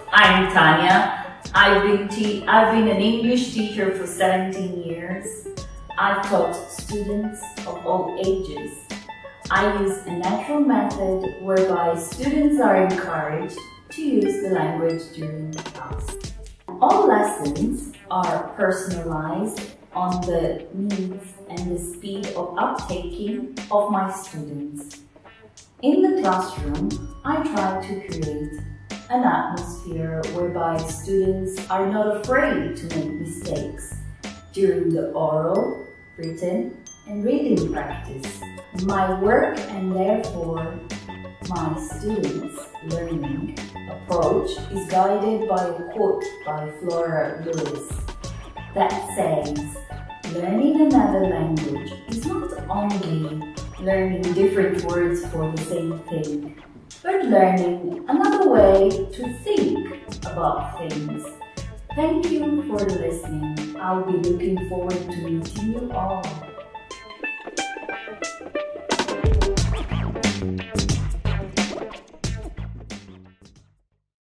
I'm Tanya. I've been an English teacher for 17 years. I've taught students of all ages. I use a natural method whereby students are encouraged to use the language during the class. All lessons are personalized on the needs and the speed of uptaking of my students. In the classroom, I try to create an atmosphere whereby students are not afraid to make mistakes during the oral, written, and reading practice. My work and therefore my students' learning approach is guided by a quote by Flora Lewis that says, "Learning another language is not only learning different words for the same thing, but learning another way to think about things." Thank you for listening. I'll be looking forward to meeting you all.